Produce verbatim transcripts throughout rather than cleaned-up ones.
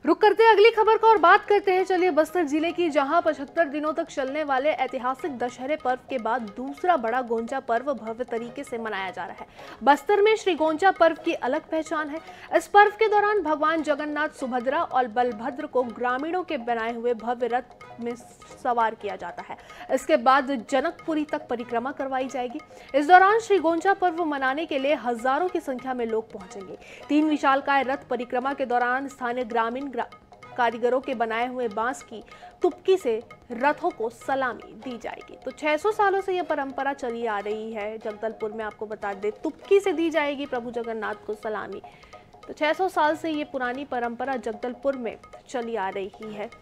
रुक करते हैं अगली खबर को और बात करते हैं चलिए बस्तर जिले की, जहां पचहत्तर दिनों तक चलने वाले ऐतिहासिक दशहरे पर्व के बाद दूसरा बड़ा गोंचा पर्व भव्य तरीके से मनाया जा रहा है। बस्तर में श्री गोंचा पर्व की अलग पहचान है। इस पर्व के दौरान भगवान जगन्नाथ, सुभद्रा और बलभद्र को ग्रामीणों के बनाए हुए भव्य रथ में सवार किया जाता है। इसके बाद जनकपुरी तक परिक्रमा करवाई जाएगी। इस दौरान श्री गोंचा पर्व मनाने के लिए हजारों की संख्या में लोग पहुंचेंगे। तीन विशालकाय रथ परिक्रमा के दौरान स्थानीय ग्रामीण कारीगरों के बनाए हुए बांस की तुपकी से रथों को सलामी दी जाएगी। तो छह सौ सालों से यह परंपरा चली आ रही है। जगदलपुर में आपको बता दें, तुपकी से दी जाएगी प्रभु जगन्नाथ को सलामी। तो छह सौ साल से ये पुरानी परंपरा जगदलपुर में चली आ रही है।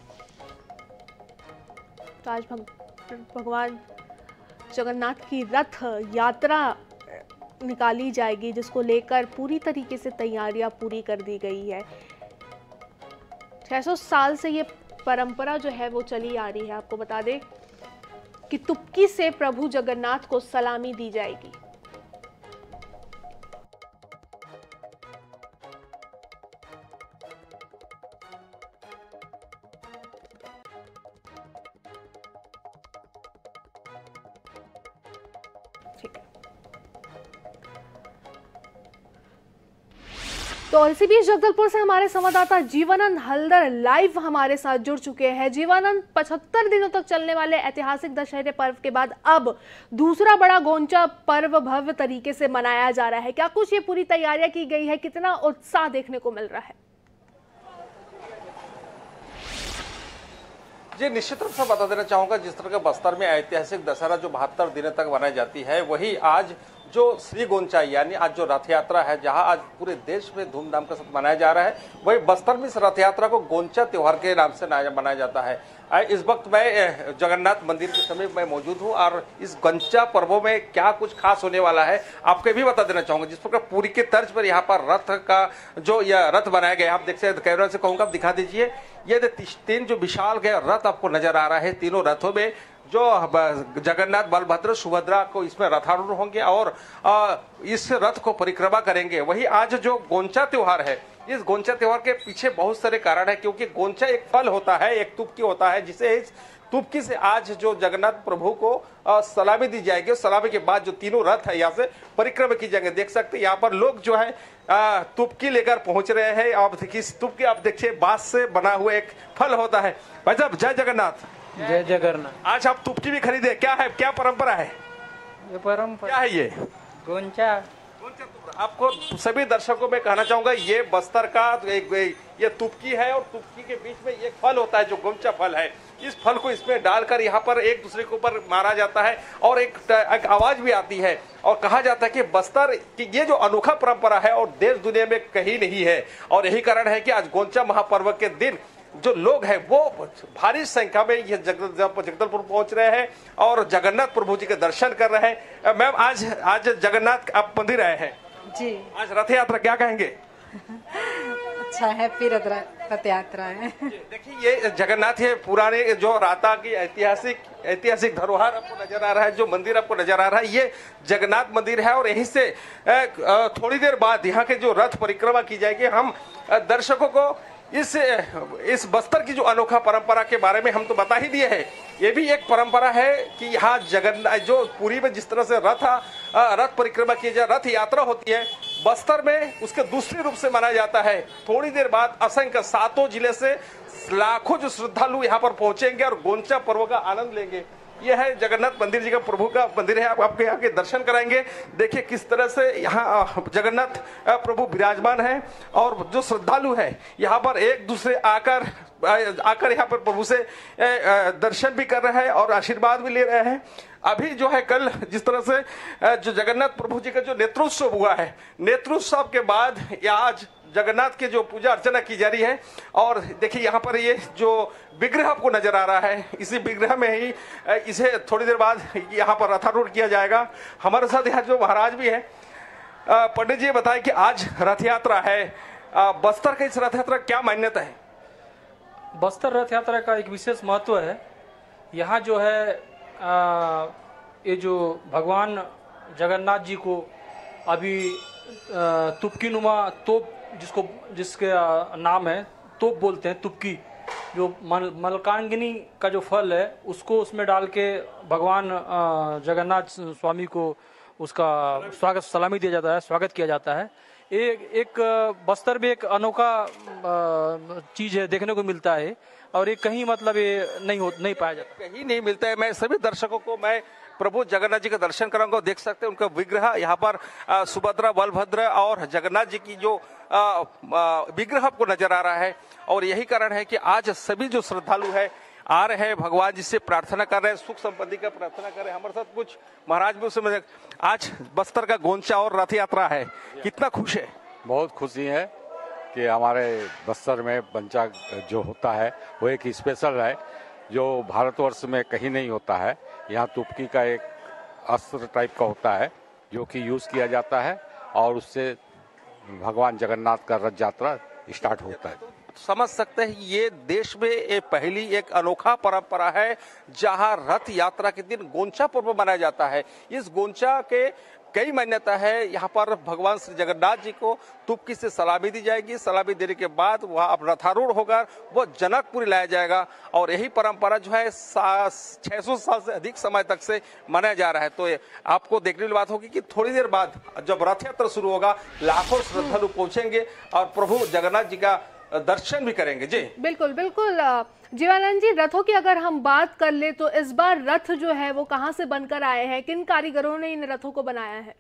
तो आज भग, भगवान जगन्नाथ की रथ यात्रा निकाली जाएगी, जिसको लेकर पूरी तरीके से तैयारियां पूरी कर दी गई है। छह सौ साल से ये परंपरा जो है वो चली आ रही है। आपको बता दें कि तुपकी से प्रभु जगन्नाथ को सलामी दी जाएगी। ठीक है, तो इसी बीच जगदलपुर से हमारे संवाददाता जीवानंद हल्दर लाइव हमारे साथ जुड़ चुके हैं। जीवानंद, पचहत्तर दिनों तक चलने वाले ऐतिहासिक दशहरे पर्व के बाद अब दूसरा बड़ा गोंचा पर्व भव्य तरीके से मनाया जा रहा है। क्या कुछ ये पूरी तैयारियां की गई है? कितना उत्साह देखने को मिल रहा है? जी, निश्चित रूप से बता देना चाहूंगा, जिस तरह का बस्तर में ऐतिहासिक दशहरा जो बहत्तर दिनों तक मनाई जाती है, वही आज जो श्री गोंचा यानी आज जो रथ यात्रा है, जहां आज पूरे देश में धूमधाम के साथ मनाया जा रहा है, वही बस्तर में इस रथ यात्रा को गोंचा त्योहार के नाम से मनाया जाता है। इस वक्त मैं जगन्नाथ मंदिर के समीप में मौजूद हूं और इस गोंचा पर्वों में क्या कुछ खास होने वाला है आपको भी बता देना चाहूंगा। जिस प्रकार पूरी के तर्ज पर यहाँ पर रथ का जो यह रथ बनाया गया, आप देख सकते, कैमरा से कहूंगा आप दिखा दीजिए। ये तीन जो विशाल गया रथ आपको नजर आ रहा है, तीनों रथों में जो जगन्नाथ, बलभद्र, सुभद्रा को इसमें रथारूढ़ होंगे और इस रथ को परिक्रमा करेंगे। वही आज जो गोंचा त्योहार है, इस गोंचा त्योहार के पीछे बहुत सारे कारण है, क्योंकि गोंचा एक फल होता है, एक तुपकी होता है, जिसे इस तुपकी से आज जो जगन्नाथ प्रभु को सलामी दी जाएगी। सलामी के बाद जो तीनों रथ है यहाँ से परिक्रमा की जाएंगे। देख सकते हैं यहाँ पर लोग जो है तुपकी लेकर पहुंच रहे हैं। आप देखिए, तुपकी आप देखिए बांस से बना हुआ एक फल होता है। भाई साहब, जय जगन्नाथ। जय जगन्नाथ। आज आप तुपकी भी खरीदे, क्या है, क्या परंपरा है? ये परंपरा क्या है? ये गोंचा। आपको सभी दर्शकों में कहना चाहूंगा, ये बस्तर का एक ये तुपकी है और तुपकी के बीच में एक फल होता है जो गोंचा फल है। इस फल को इसमें डालकर यहाँ पर एक दूसरे के ऊपर मारा जाता है और एक, एक आवाज भी आती है और कहा जाता है कि बस्तर की ये जो अनोखा परंपरा है और देश दुनिया में कहीं नहीं है। और यही कारण है कि आज गोंचा महापर्व के दिन जो लोग हैं वो भारी संख्या में ये जगदलपुर पहुंच रहे हैं और जगन्नाथ प्रभु जी के दर्शन कर रहे हैं। मैम, आज आज जगन्नाथ आप मंदिर आए हैं जी, आज रथ यात्रा, क्या कहेंगे? अच्छा है, फिर रथ यात्रा है। देखिए, ये जगन्नाथ है, पुराने जो राता की ऐतिहासिक ऐतिहासिक धरोहर आपको नजर आ रहा है, जो मंदिर आपको नजर आ रहा है, ये जगन्नाथ मंदिर है और यहीं से थोड़ी देर बाद यहाँ के जो रथ परिक्रमा की जाएगी। हम दर्शकों को इस इस बस्तर की जो अनोखा परंपरा के बारे में हम तो बता ही दिए हैं। ये भी एक परंपरा है कि यहाँ जगन्नाथ जो पुरी में जिस तरह से रथ रथ परिक्रमा की जाए, रथ यात्रा होती है, बस्तर में उसके दूसरे रूप से मनाया जाता है। थोड़ी देर बाद असंख्य सातों जिले से लाखों जो श्रद्धालु यहाँ पर पहुंचेंगे और गोंचा पर्व का आनंद लेंगे। यह है जगन्नाथ मंदिर जी का, प्रभु का मंदिर है। आप आपके यहाँ के दर्शन कराएंगे। देखिए किस तरह से यहाँ जगन्नाथ प्रभु विराजमान है और जो श्रद्धालु है यहाँ पर एक दूसरे आकर आकर यहाँ पर प्रभु से दर्शन भी कर रहे हैं और आशीर्वाद भी ले रहे हैं। अभी जो है कल जिस तरह से जो जगन्नाथ प्रभु जी का जो नेत्रोत्सव हुआ है, नेत्रोत्सव के बाद आज जगन्नाथ के जो पूजा अर्चना की जा रही है। और देखिए यहाँ पर ये जो विग्रह आपको नजर आ रहा है, इसी विग्रह में ही इसे थोड़ी देर बाद यहाँ पर रथारूढ़ किया जाएगा। हमारे साथ यहाँ जो महाराज भी है, पंडित जी बताएं कि आज रथ यात्रा है, बस्तर का इस रथ यात्रा क्या मान्यता है? बस्तर रथ यात्रा का एक विशेष महत्व है। यहाँ जो है आ, ये जो भगवान जगन्नाथ जी को अभी तुपकी नुमा तोप जिसको जिसके नाम है तोप बोलते हैं, तुपकी, जो मल मलकांगिनी का जो फल है उसको उसमें डाल के भगवान जगन्नाथ स्वामी को उसका स्वागत सलामी दिया जाता है, स्वागत किया जाता है। एक एक बस्तर में एक अनोखा चीज़ है, देखने को मिलता है, और ये कहीं मतलब ये नहीं हो नहीं पाया जाता, कहीं नहीं मिलता है। मैं सभी दर्शकों को मैं प्रभु जगन्नाथ जी का दर्शन कराऊंगा। देख सकते हैं उनका विग्रह यहाँ पर सुभद्रा, बलभद्र और जगन्नाथ जी की जो विग्रह आपको नजर आ रहा है। और यही कारण है कि आज सभी जो श्रद्धालु है आ रहे हैं, भगवान जी से प्रार्थना कर रहे हैं, सुख संपत्ति का प्रार्थना कर रहे हैं। हमारे साथ कुछ महाराज भी उसमें, आज बस्तर का गोंचा और रथ यात्रा है, कितना खुश है? बहुत खुशी है कि हमारे बस्तर में बंचा जो होता है वो एक स्पेशल है, जो भारतवर्ष में कहीं नहीं होता है। यहाँ तुपकी का एक अस्त्र टाइप का होता है जो कि यूज़ किया जाता है, और उससे भगवान जगन्नाथ का रथ यात्रा स्टार्ट होता है। समझ सकते हैं ये देश में एक पहली एक अनोखा परंपरा है जहां रथ यात्रा के दिन गोंचा पर्व मनाया जाता है। इस गोंचा के कई मान्यता है। यहाँ पर भगवान श्री जगन्नाथ जी को तुपकी से सलामी दी जाएगी, सलामी देने के बाद वह अब रथारूढ़ होगा, वह जनकपुरी लाया जाएगा। और यही परंपरा जो है छह सौ साल से अधिक समय तक से मनाया जा रहा है। तो आपको देखने वाली बात होगी कि थोड़ी देर बाद जब रथ यात्रा शुरू होगा, लाखों श्रद्धालु पहुंचेंगे और प्रभु जगन्नाथ जी का दर्शन भी करेंगे। जी बिल्कुल बिल्कुल। जीवानंद जी, रथों की अगर हम बात कर ले तो इस बार रथ जो है वो कहां से बनकर आए हैं, किन कारीगरों ने इन रथों को बनाया है?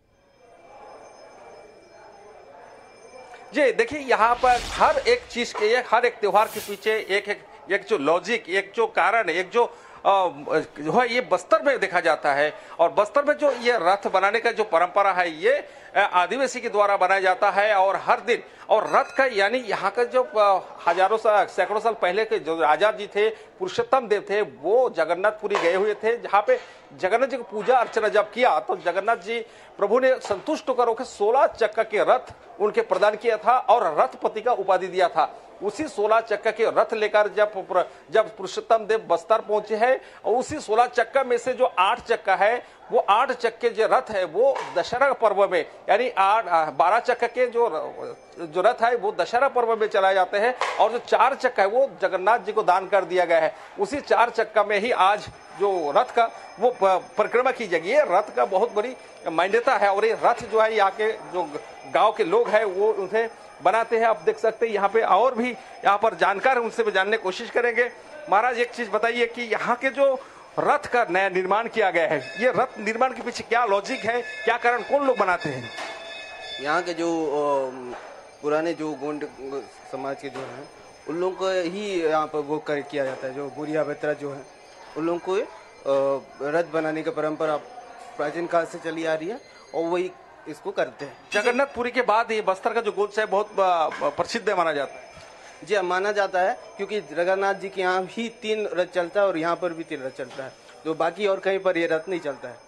जी देखिए, यहाँ पर हर एक चीज के, हर एक त्योहार के पीछे एक एक एक जो लॉजिक, एक जो कारण, एक जो जो है ये बस्तर में देखा जाता है। और बस्तर में जो ये रथ बनाने का जो परंपरा है ये आदिवासी के द्वारा बनाया जाता है। और हर दिन, और रथ का यानी यहाँ का जो हजारों साल, सैकड़ों साल पहले के जो राजा जी थे, पुरुषोत्तम देव थे, वो जगन्नाथपुरी गए हुए थे, जहाँ पे जगन्नाथ जी की पूजा अर्चना जब किया तो जगन्नाथ जी प्रभु ने संतुष्ट होकर के सोलह चक्का के रथ उनके प्रदान किया था और रथपति का उपाधि दिया था। उसी सोलह चक्का के रथ लेकर जब जब पुरुषोत्तम देव बस्तर पहुंचे हैं, और उसी सोलह चक्का में से जो आठ चक्का है, वो आठ चक्के जो रथ है वो दशहरा पर्व में, यानी आठ बारह चक्का के जो जो रथ है वो दशहरा पर्व में चलाए जाते हैं। और जो चार चक्का है वो जगन्नाथ जी को दान कर दिया गया है। उसी चार चक्का में ही आज जो रथ का वो परिक्रमा की जाएगी। ये रथ का बहुत बड़ी मान्यता है। और ये रथ जो है यहाँ के जो गांव के लोग हैं वो उन्हें बनाते हैं। आप देख सकते हैं यहाँ पे और भी यहाँ पर जानकार है, उनसे भी जानने की कोशिश करेंगे। महाराज, एक चीज बताइए कि यहाँ के जो रथ का नया निर्माण किया गया है, ये रथ निर्माण के पीछे क्या लॉजिक है, क्या कारण, कौन लोग बनाते हैं? यहाँ के जो पुराने जो गोंड समाज के जो हैं उन लोगों को ही यहाँ पर वो कर किया जाता है। जो बुढ़िया बेतरा जो है उन लोगों को रथ बनाने की परंपरा प्राचीन काल से चली आ रही है और वही इसको करते हैं। जगन्नाथपुरी के बाद ये बस्तर का जो गोंचा है बहुत प्रसिद्ध माना जाता है। जी माना जाता है, क्योंकि जगन्नाथ जी के यहाँ ही तीन रथ चलता है और यहाँ पर भी तीन रथ चलता है, जो बाकी और कहीं पर ये रथ नहीं चलता है।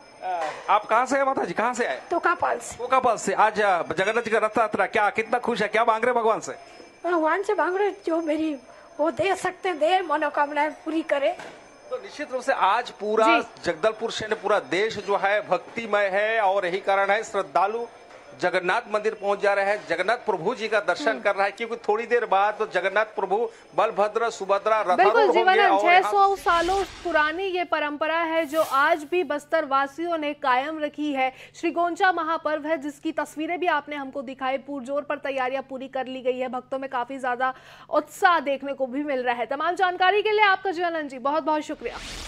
आप कहाँ से आए माता जी, कहाँ से आए? तोकापाल से। तोकापाल से। आज जगन्नाथ जी का रथ यात्रा, क्या कितना खुश है, क्या मांग रहे भगवान से? भगवान से मांग रहे जो मेरी वो दे सकते दे, मनोकामनाएं पूरी करे। तो निश्चित रूप से आज पूरा जगदलपुर शहर, पूरा देश जो है भक्तिमय है। और यही कारण है श्रद्धालु जगन्नाथ मंदिर पहुंच जा रहे हैं, जगन्नाथ प्रभु जी का दर्शन कर रहा है, क्योंकि थोड़ी देर बाद तो जगन्नाथ प्रभु, बलभद्र, सुभद्रा रथारूढ़ होंगे। और छह सौ सालों पुरानी ये परंपरा है जो आज भी बस्तर वासियों ने कायम रखी है। श्री गोंचा महापर्व है जिसकी तस्वीरें भी आपने हमको दिखाई। पुरजोर पर तैयारियां पूरी कर ली गई है, भक्तों में काफी ज्यादा उत्साह देखने को भी मिल रहा है। तमाम जानकारी के लिए आपका जीवानंद जी बहुत बहुत शुक्रिया।